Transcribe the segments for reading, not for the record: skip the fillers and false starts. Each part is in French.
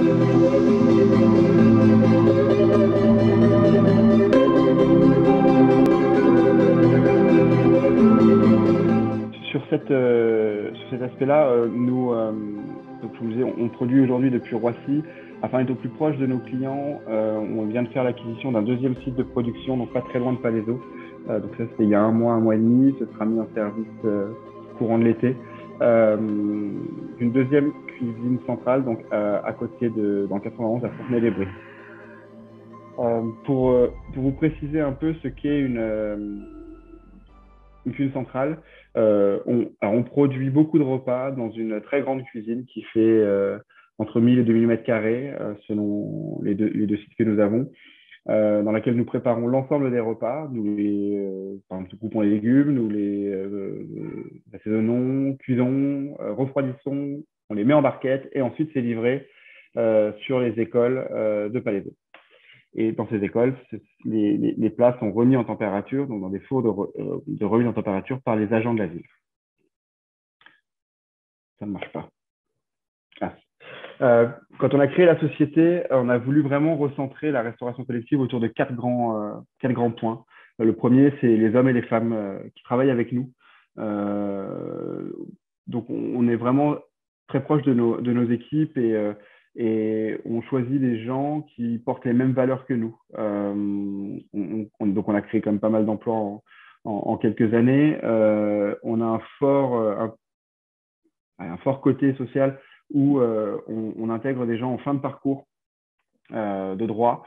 Sur cet aspect-là, donc je vous disais, on produit aujourd'hui depuis Roissy. Afin d'être au plus proche de nos clients, on vient de faire l'acquisition d'un deuxième site de production, donc pas très loin de Palaiseau. Donc ça, c'était il y a un mois et demi. Ce sera mis en service courant de l'été. Une deuxième cuisine centrale, donc à côté dans le 91, à Fontenay-les-Brie. Pour vous préciser un peu ce qu'est une cuisine centrale, on produit beaucoup de repas dans une très grande cuisine qui fait entre 1000 et 2000 mètres carrés, selon les deux sites que nous avons, dans laquelle nous préparons l'ensemble des repas. Par exemple, nous coupons les légumes, nous les assaisonnons, cuisons, refroidissons, on les met en barquette et ensuite c'est livré sur les écoles de Palaiseau. Et dans ces écoles, les plats sont remis en température, donc dans des fours de remise en température par les agents de la ville. Ça ne marche pas. Quand on a créé la société, on a voulu vraiment recentrer la restauration collective autour de quatre grands points. Le premier, c'est les hommes et les femmes qui travaillent avec nous. Donc, on est vraiment très proche de nos équipes et on choisit des gens qui portent les mêmes valeurs que nous. Donc, on a créé quand même pas mal d'emplois en quelques années. On a un fort côté social où on intègre des gens en fin de parcours de droit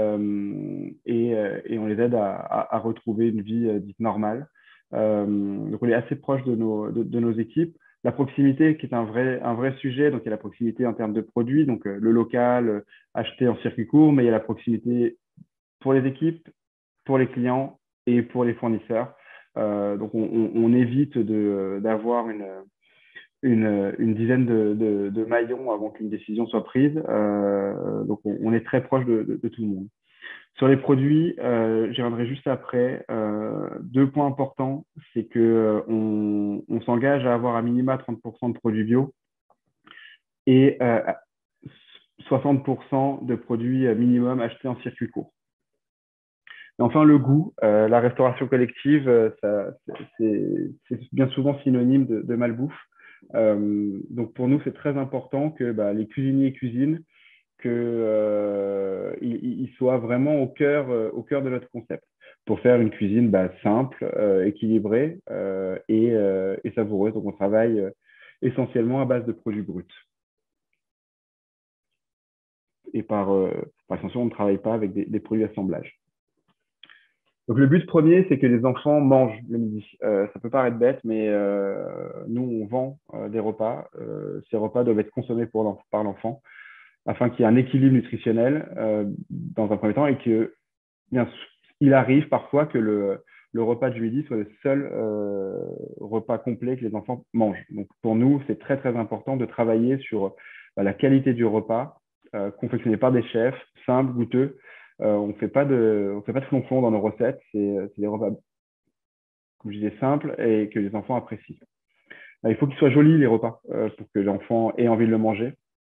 et on les aide à retrouver une vie dite normale. Donc, on est assez proche de nos équipes. La proximité qui est un vrai sujet, donc il y a la proximité en termes de produits, donc le local acheté en circuit court, mais il y a la proximité pour les équipes, pour les clients et pour les fournisseurs. Donc on évite d'avoir une dizaine de maillons avant qu'une décision soit prise. Donc on est très proche de tout le monde. Sur les produits, j'y reviendrai juste après. Deux points importants, c'est que on s'engage à avoir à minima 30% de produits bio et 60% de produits minimum achetés en circuit court. Et enfin, le goût, la restauration collective, c'est bien souvent synonyme de malbouffe. Donc pour nous, c'est très important que les cuisiniers cuisinent, qu'ils soient vraiment au cœur de notre concept pour faire une cuisine simple, équilibrée et savoureuse. Donc on travaille essentiellement à base de produits bruts. Et par extension, on ne travaille pas avec des produits assemblage. Donc, le but premier, c'est que les enfants mangent le midi. Ça peut paraître bête, mais nous, on vend des repas. Ces repas doivent être consommés par l'enfant afin qu'il y ait un équilibre nutritionnel dans un premier temps et que, bien, il arrive parfois que le repas du midi soit le seul repas complet que les enfants mangent. Donc, pour nous, c'est très, très important de travailler sur la qualité du repas confectionné par des chefs, simples, goûteux. On ne fait pas de flonflon dans nos recettes. C'est des repas, comme je disais, simples et que les enfants apprécient. Il faut qu'ils soient jolis, les repas, pour que l'enfant ait envie de le manger.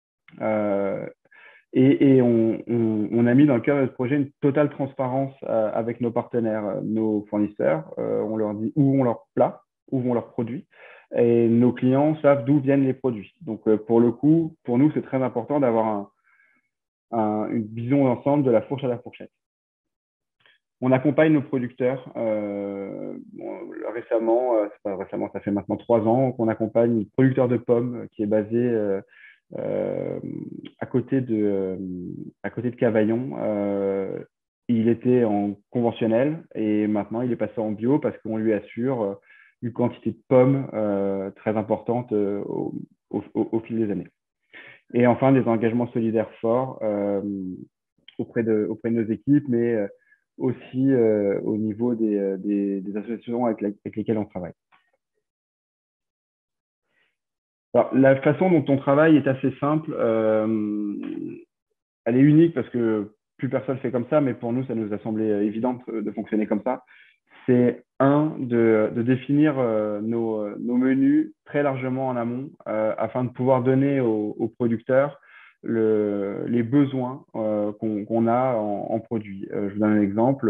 Et on a mis dans le cœur de ce projet une totale transparence avec nos partenaires, nos fournisseurs. On leur dit où vont leurs plats, où vont leurs produits. Et nos clients savent d'où viennent les produits. Donc, pour le coup, pour nous, c'est très important d'avoir une vision d'ensemble de la fourche à la fourchette. On accompagne nos producteurs. Récemment, ça fait maintenant 3 ans qu'on accompagne un producteur de pommes qui est basé à côté de Cavaillon. Il était en conventionnel et maintenant il est passé en bio parce qu'on lui assure une quantité de pommes très importante au fil des années. Et enfin, des engagements solidaires forts auprès de nos équipes, mais aussi au niveau des associations avec lesquelles on travaille. Alors, la façon dont on travaille est assez simple. Elle est unique parce que plus personne fait comme ça, mais pour nous, ça nous a semblé évident de fonctionner comme ça. C'est de définir nos menus très largement en amont afin de pouvoir donner aux producteurs les besoins qu'on a en produits. Je vous donne un exemple.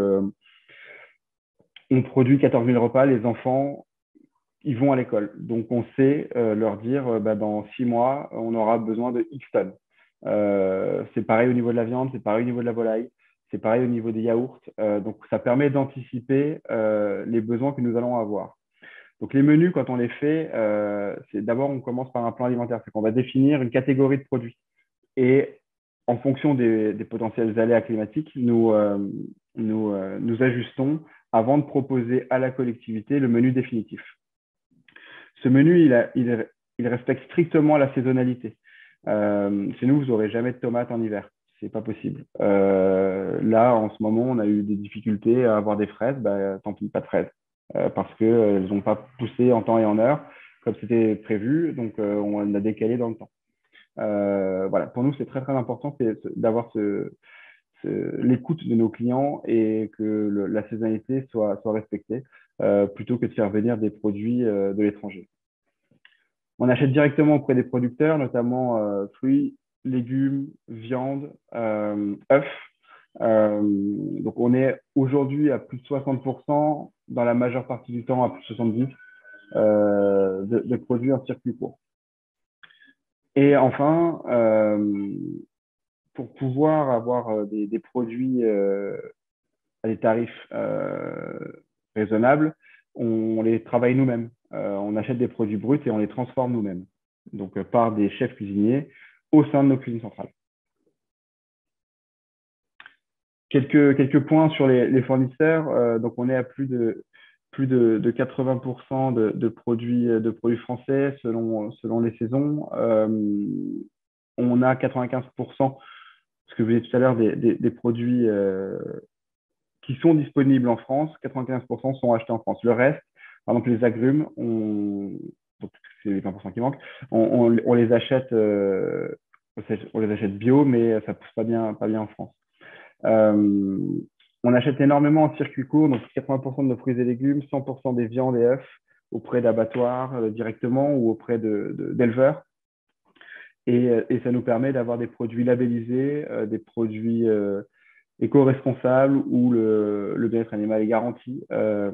On produit 14 000 repas, les enfants, ils vont à l'école. Donc, on sait leur dire, bah, dans 6 mois, on aura besoin de X tonnes. C'est pareil au niveau de la viande, c'est pareil au niveau de la volaille, c'est pareil au niveau des yaourts. Donc, ça permet d'anticiper les besoins que nous allons avoir. Donc, les menus, quand on les fait, c'est d'abord, on commence par un plan alimentaire. C'est qu'on va définir une catégorie de produits. Et en fonction des potentiels aléas climatiques, nous ajustons avant de proposer à la collectivité le menu définitif. Ce menu, il respecte strictement la saisonnalité. Chez nous, vous n'aurez jamais de tomates en hiver. C'est pas possible. Là, en ce moment, on a eu des difficultés à avoir des fraises. Bah, tant pis, pas de fraises. Parce qu'elles n'ont pas poussé en temps et en heure comme c'était prévu. Donc, on a décalé dans le temps. Voilà. Pour nous, c'est très, très important d'avoir l'écoute de nos clients et que la saisonnalité soit respectée plutôt que de faire venir des produits de l'étranger. On achète directement auprès des producteurs, notamment fruits, légumes, viande, œufs. Donc, on est aujourd'hui à plus de 60%, dans la majeure partie du temps à plus de 70% de produits en circuit court. Et enfin, pour pouvoir avoir des produits à des tarifs raisonnables, on les travaille nous-mêmes. On achète des produits bruts et on les transforme nous-mêmes, donc par des chefs cuisiniers au sein de nos cuisines centrales. Quelques points sur les fournisseurs. Donc, on est à plus de 80% de produits français selon les saisons. On a 95%, ce que vous disiez tout à l'heure, des produits qui sont disponibles en France. 95% sont achetés en France. Le reste, par exemple, les agrumes, donc c'est les 20% qui manquent, on les achète, on les achète bio, mais ça ne pousse pas bien en France. On achète énormément en circuit court, donc 80% de nos fruits et légumes, 100% des viandes et œufs auprès d'abattoirs directement ou auprès d'éleveurs. Et ça nous permet d'avoir des produits labellisés, des produits éco-responsables où le bien-être animal est garanti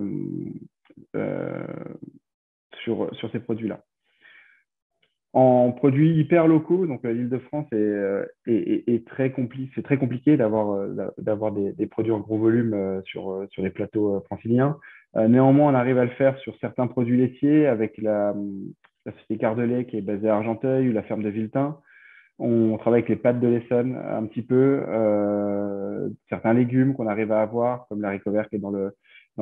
sur ces produits-là. En produits hyper locaux, donc l'Île-de-France est très compliqué. C'est très compliqué d'avoir des produits en gros volume sur les plateaux franciliens. Néanmoins, on arrive à le faire sur certains produits laitiers avec la société Cardelet qui est basée à Argenteuil ou la ferme de Villetin. On travaille avec les pâtes de l'Essonne un petit peu, certains légumes qu'on arrive à avoir, comme l'haricot vert qui est dans le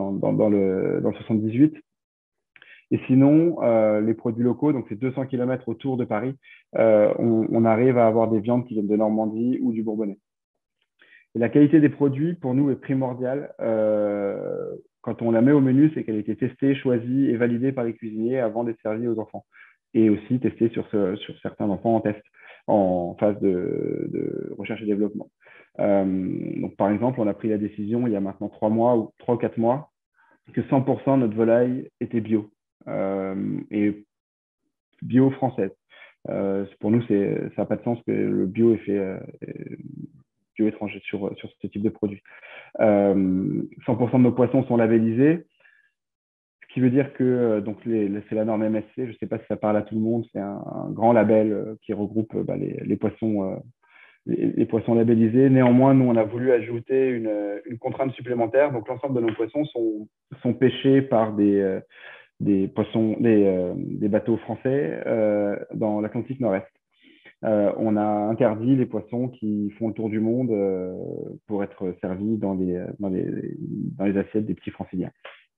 78. Et sinon, les produits locaux, donc c'est 200 km autour de Paris, on arrive à avoir des viandes qui viennent de Normandie ou du Bourbonnais. Et la qualité des produits, pour nous, est primordiale. Quand on la met au menu, c'est qu'elle a été testée, choisie et validée par les cuisiniers avant d'être servie aux enfants. Et aussi testée sur certains enfants en test, en phase de recherche et développement. Donc, par exemple, on a pris la décision il y a maintenant 3 ou 4 mois que 100% de notre volaille était bio. Et bio française. Pour nous, ça n'a pas de sens que le bio est fait bio étranger sur ce type de produit. 100% de nos poissons sont labellisés, ce qui veut dire que donc c'est la norme MSC. Je ne sais pas si ça parle à tout le monde. C'est un grand label qui regroupe les poissons. Les poissons labellisés. Néanmoins, nous, on a voulu ajouter une contrainte supplémentaire. Donc, l'ensemble de nos poissons sont pêchés par des bateaux français dans l'Atlantique Nord-Est. On a interdit les poissons qui font le tour du monde pour être servis dans les assiettes des petits franciliens.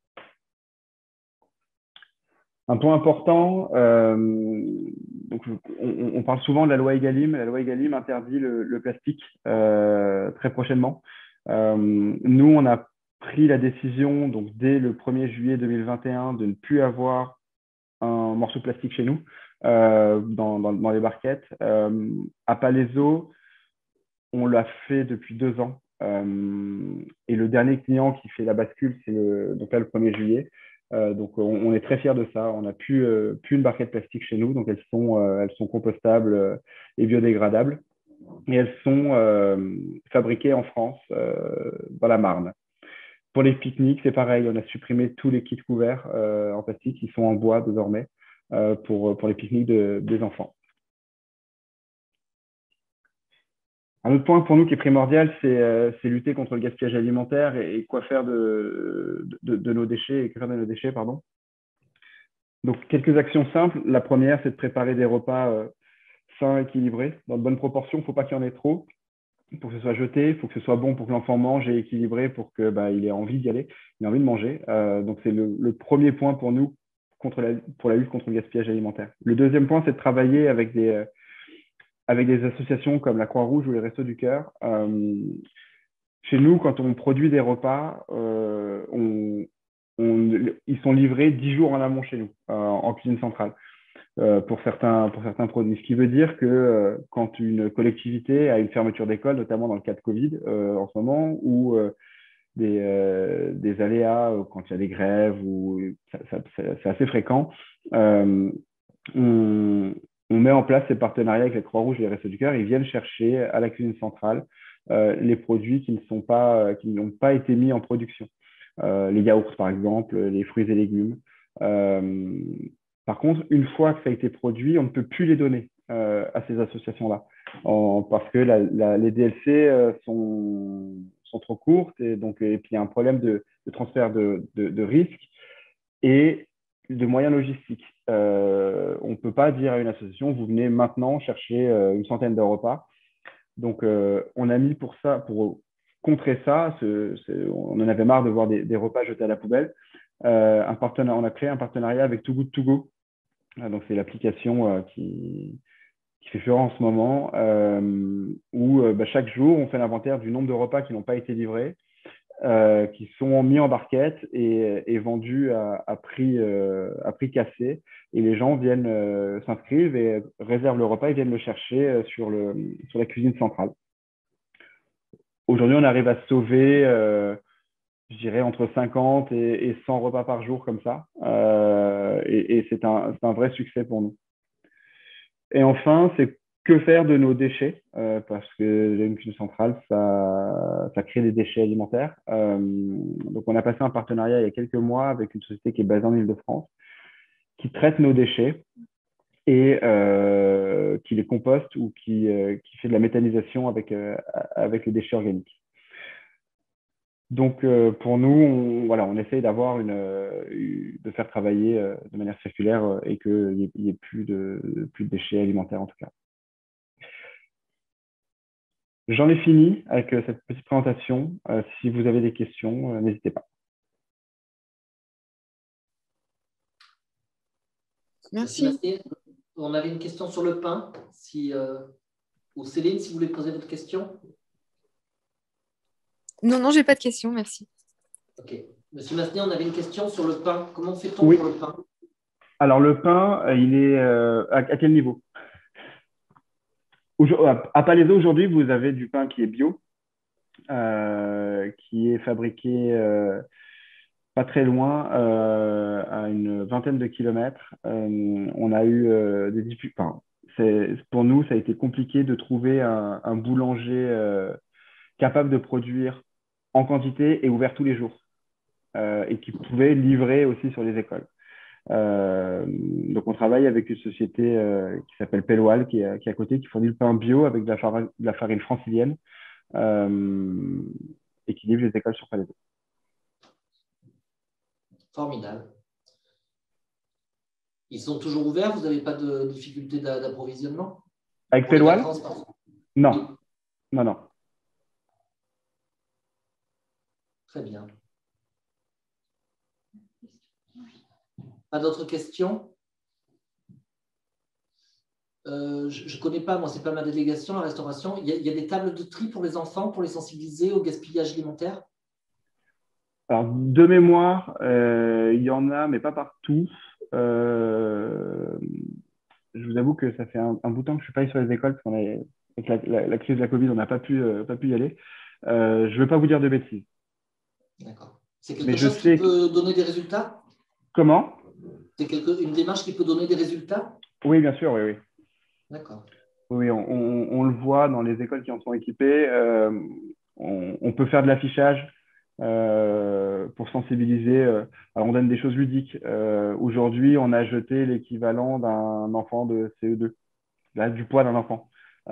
Un point important, donc on parle souvent de la loi Egalim. La loi Egalim interdit le plastique très prochainement. Nous, on a pris la décision, donc dès le 1er juillet 2021, de ne plus avoir un morceau de plastique chez nous dans les barquettes. À Palaiseau, on l'a fait depuis 2 ans. Et le dernier client qui fait la bascule, c'est donc là, le 1er juillet. Donc, on est très fiers de ça. On n'a plus une barquette plastique chez nous, donc elles sont compostables et biodégradables. et elles sont fabriquées en France, dans la Marne. Pour les pique-niques, c'est pareil, on a supprimé tous les kits couverts en plastique, ils sont en bois désormais pour les pique-niques des enfants. Un autre point pour nous qui est primordial, c'est lutter contre le gaspillage alimentaire et quoi faire de nos déchets, et que faire de nos déchets, pardon. Donc, quelques actions simples. La première, c'est de préparer des repas sains, équilibrés, dans de bonnes proportions. Il ne faut pas qu'il y en ait trop pour que ce soit jeté. Il faut que ce soit bon pour que l'enfant mange et équilibré pour qu'il ait envie d'y aller, il ait envie de manger. Donc, c'est le premier point pour nous pour la lutte contre le gaspillage alimentaire. Le deuxième point, c'est de travailler avec des associations comme la Croix-Rouge ou les Restos du Cœur. Chez nous, quand on produit des repas, ils sont livrés 10 jours en amont chez nous, en cuisine centrale, pour certains produits. Ce qui veut dire que quand une collectivité a une fermeture d'école, notamment dans le cas de Covid en ce moment, ou des aléas quand il y a des grèves, c'est assez fréquent, on met en place ces partenariats avec les Croix-Rouge et les Restos du Cœur. Ils viennent chercher à la cuisine centrale les produits qui n'ont pas été mis en production. Les yaourts, par exemple, les fruits et légumes. Par contre, une fois que ça a été produit, on ne peut plus les donner à ces associations-là parce que les DLC sont trop courtes et puis il y a un problème de transfert de risque et de moyens logistiques. On ne peut pas dire à une association, vous venez maintenant chercher une centaine de repas. Donc, on a mis pour contrer ça, on en avait marre de voir des repas jetés à la poubelle. On a créé un partenariat avec Too Good To Go. Donc, c'est l'application qui fait fureur en ce moment, où chaque jour, on fait l'inventaire du nombre de repas qui n'ont pas été livrés, qui sont mis en barquette et vendus à prix cassé. Et les gens viennent s'inscrivent et réservent le repas et viennent le chercher sur la cuisine centrale. Aujourd'hui, on arrive à sauver, je dirais, entre 50 et 100 repas par jour comme ça. Et c'est un vrai succès pour nous. Et enfin, c'est que faire de nos déchets, parce que une cuisine centrale, ça crée des déchets alimentaires. Donc, on a passé un partenariat il y a quelques mois avec une société qui est basée en Île-de-France, qui traite nos déchets et qui les composte ou qui fait de la méthanisation avec les déchets organiques. Donc, pour nous, on essaye de faire travailler de manière circulaire et qu'il n'y ait plus de déchets alimentaires en tout cas. J'en ai fini avec cette petite présentation. Si vous avez des questions, n'hésitez pas. Merci. On avait une question sur le pain. Ou Céline, si vous voulez poser votre question. Non, j'ai pas de question, merci. Ok. Monsieur Masnier, on avait une question sur le pain. Comment fait-on pour le pain? Alors, le pain, il est à quel niveau? À Palaiseau, aujourd'hui, vous avez du pain qui est bio, qui est fabriqué pas très loin, à une vingtaine de kilomètres. On a eu des difficultés. Pour nous, ça a été compliqué de trouver un boulanger capable de produire en quantité et ouvert tous les jours, et qui pouvait livrer aussi sur les écoles. Donc, on travaille avec une société qui s'appelle Pelwal, qui est à côté, qui fournit le pain bio avec de la farine francilienne et qui livre les écoles sur Palaiseau. Formidable. Ils sont toujours ouverts? Vous n'avez pas de difficulté d'approvisionnement? Avec Pelwal? Non. Oui. Non. Très bien. Pas d'autres questions? Je ne connais pas, moi, ce n'est pas ma délégation, la restauration. Il y a des tables de tri pour les enfants, pour les sensibiliser au gaspillage alimentaire? Alors, de mémoire, il y en a, mais pas partout. Je vous avoue que ça fait un bout de temps que je ne suis pas allé sur les écoles, parce qu'avec la crise de la Covid, on n'a pas pu y aller. Je ne veux pas vous dire de bêtises. D'accord. C'est quelque chose qui peut donner des résultats? Comment? C'est une démarche qui peut donner des résultats? Oui, bien sûr, oui. D'accord. Oui, on le voit dans les écoles qui en sont équipées. On peut faire de l'affichage pour sensibiliser. Alors, on donne des choses ludiques. Aujourd'hui, on a jeté l'équivalent d'un enfant de CE2, là, du poids d'un enfant.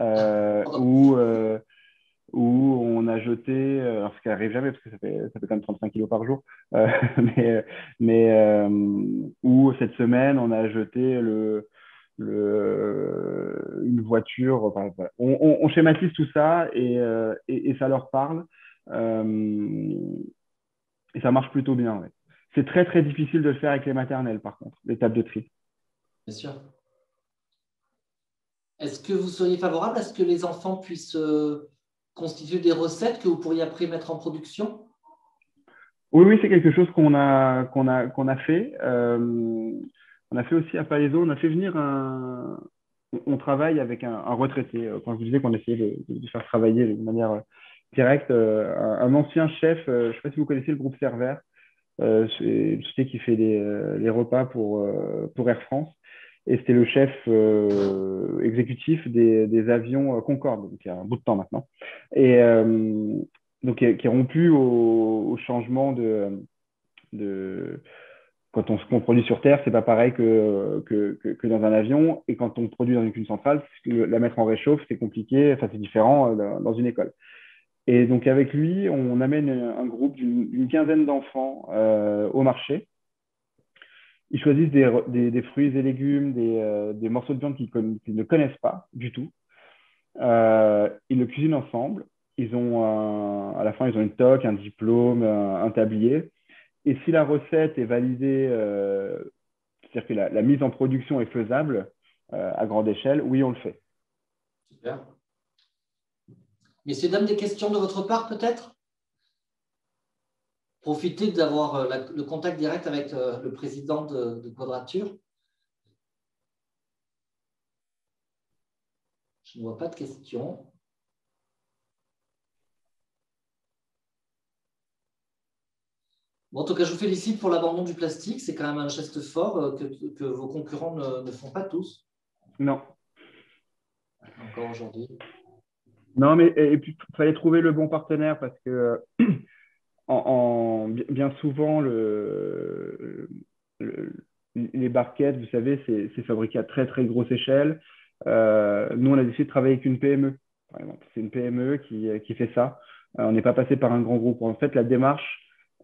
Où on a jeté, alors ce qui n'arrive jamais parce que ça fait quand même 35 kilos par jour, mais, où cette semaine on a jeté une voiture. Enfin, voilà. On schématise tout ça et ça leur parle et ça marche plutôt bien. Ouais. C'est très très difficile de le faire avec les maternelles par contre, l'étape de tri. Bien sûr. Est-ce que vous seriez favorable à ce que les enfants puissent constituer des recettes que vous pourriez après mettre en production? Oui, c'est quelque chose qu'on a fait. On a fait aussi à Palaiso, on a fait venir on travaille avec un retraité. Quand je vous disais qu'on essayait de faire travailler de manière directe, un ancien chef, je ne sais pas si vous connaissez le groupe Servert, c'est une société qui fait les repas pour Air France. Et c'était le chef exécutif des avions Concorde, donc il y a un bout de temps maintenant. Et donc, qui est rompu au changement de quand on produit sur Terre, c'est pas pareil que dans un avion. Et quand on produit dans une cuisine centrale, la mettre en réchauffe, c'est compliqué. Enfin, c'est différent dans une école. Et donc, avec lui, on amène un groupe d'une quinzaine d'enfants au marché. Ils choisissent des fruits et légumes, des morceaux de viande qu'ils ne connaissent pas du tout. Ils le cuisinent ensemble. À la fin, ils ont une toque, un diplôme, un tablier. Et si la recette est validée, c'est-à-dire que la mise en production est faisable à grande échelle, oui, on le fait. Super. Messieurs, dames, des questions de votre part peut-être? Profitez d'avoir le contact direct avec le président de Quadrature. Je ne vois pas de questions. Bon, en tout cas, je vous félicite pour l'abandon du plastique. C'est quand même un geste fort que vos concurrents ne font pas tous. Non. Encore aujourd'hui. Non, mais et puis il fallait trouver le bon partenaire parce que bien souvent, les barquettes, vous savez, c'est fabriqué à très très grosse échelle. Nous, on a décidé de travailler avec une PME, par exemple. C'est une PME qui fait ça. On n'est pas passé par un grand groupe. En fait, la démarche,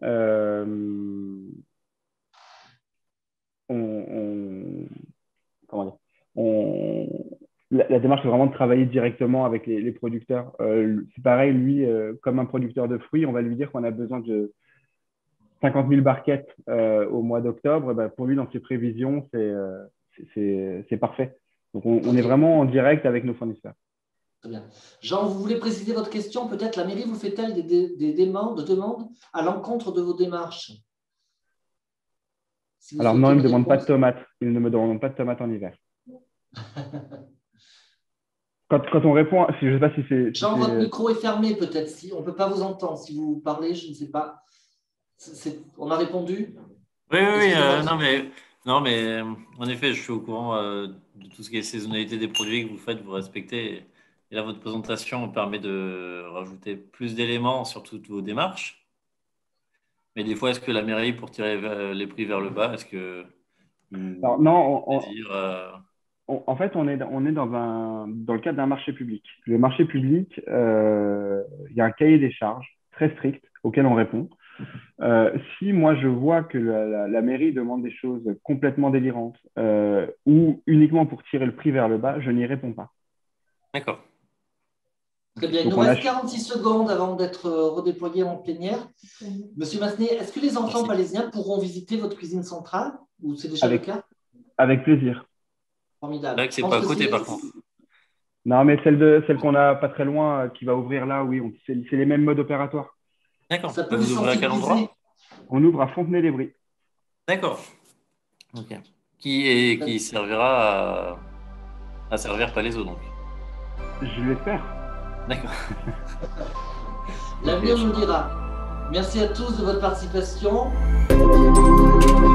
comment dire, la démarche, c'est vraiment de travailler directement avec les producteurs. C'est pareil, lui, comme un producteur de fruits, on va lui dire qu'on a besoin de 50 000 barquettes au mois d'octobre. Ben, pour lui, dans ses prévisions, c'est parfait. Donc, on est vraiment en direct avec nos fournisseurs. Très bien. Jean, vous voulez préciser votre question? Peut-être la mairie vous fait-elle des demandes à l'encontre de vos démarches? Alors non, il ne me demande pas de tomates. Il ne me demande pas de tomates en hiver. Quand on répond, je ne sais pas si c'est… Jean, votre micro est fermé peut-être. Si on ne peut pas vous entendre. Si vous parlez, je ne sais pas. On a répondu? Oui, non, mais en effet, je suis au courant de tout ce qui est saisonnalité des produits que vous faites, vous respectez. Et là, votre présentation permet de rajouter plus d'éléments sur toutes vos démarches. Mais des fois, est-ce que la mairie, pour tirer les prix vers le bas, est-ce que… Alors, non, en fait, on est dans le cadre d'un marché public. Le marché public, il y a un cahier des charges très strict auquel on répond. Si moi je vois que la mairie demande des choses complètement délirantes ou uniquement pour tirer le prix vers le bas, je n'y réponds pas. D'accord. Très bien. Il nous reste 46 secondes avant d'être redéployé en plénière. Monsieur Massenet, est-ce que les enfants palaisiens pourront visiter votre cuisine centrale ou c'est déjà le cas? Avec plaisir. Formidable. C'est vrai que c'est pas à côté par contre. Non, mais celle qu'on a pas très loin, qui va ouvrir là, oui, c'est les mêmes modes opératoires. D'accord. Ça peut vous ouvrez à quel endroit? On ouvre à Fontenay-les-Bris. D'accord. Ok. Qui servira à servir Palaiso donc. Je l'espère. D'accord. L'avenir nous dira. Merci à tous de votre participation.